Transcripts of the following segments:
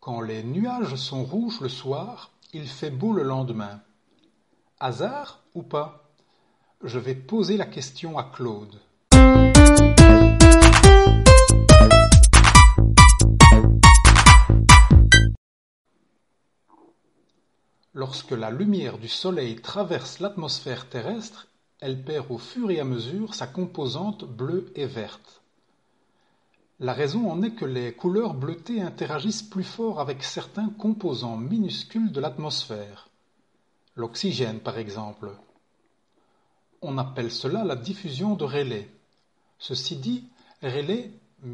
Quand les nuages sont rouges le soir, il fait beau le lendemain. Hasard ou pas? Je vais poser la question à Claude. Lorsque la lumière du soleil traverse l'atmosphère terrestre, elle perd au fur et à mesure sa composante bleue et verte. La raison en est que les couleurs bleutées interagissent plus fort avec certains composants minuscules de l'atmosphère. L'oxygène, par exemple. On appelle cela la diffusion de Rayleigh. Ceci dit, Rayleigh,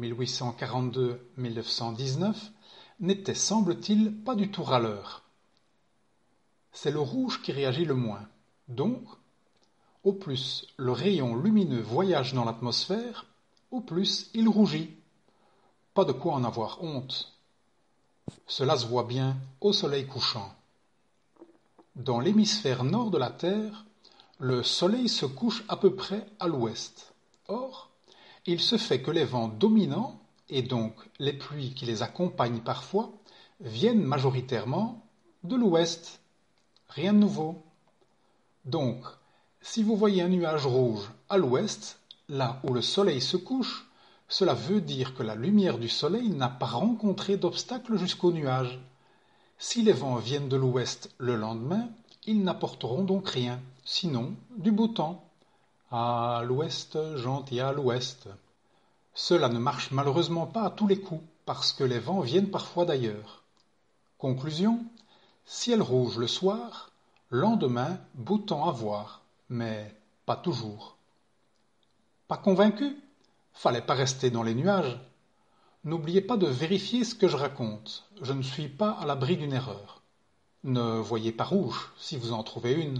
1842-1919, n'était, semble-t-il, pas du tout râleur. C'est le rouge qui réagit le moins. Donc, au plus le rayon lumineux voyage dans l'atmosphère, au plus il rougit. Pas de quoi en avoir honte. Cela se voit bien au soleil couchant. Dans l'hémisphère nord de la Terre, le soleil se couche à peu près à l'ouest. Or, il se fait que les vents dominants, et donc les pluies qui les accompagnent parfois, viennent majoritairement de l'ouest. Rien de nouveau. Donc, si vous voyez un nuage rouge à l'ouest, là où le soleil se couche, cela veut dire que la lumière du soleil n'a pas rencontré d'obstacle jusqu'au nuage. Si les vents viennent de l'ouest le lendemain, ils n'apporteront donc rien, sinon du beau temps. À l'ouest, gentil à l'ouest. Cela ne marche malheureusement pas à tous les coups, parce que les vents viennent parfois d'ailleurs. Conclusion, ciel rouge le soir, lendemain beau temps à voir, mais pas toujours. Pas convaincu? Fallait pas rester dans les nuages. N'oubliez pas de vérifier ce que je raconte, je ne suis pas à l'abri d'une erreur. Ne voyez pas rouge si vous en trouvez une.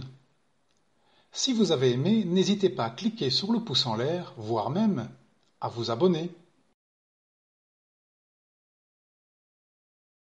Si vous avez aimé, n'hésitez pas à cliquer sur le pouce en l'air, voire même à vous abonner.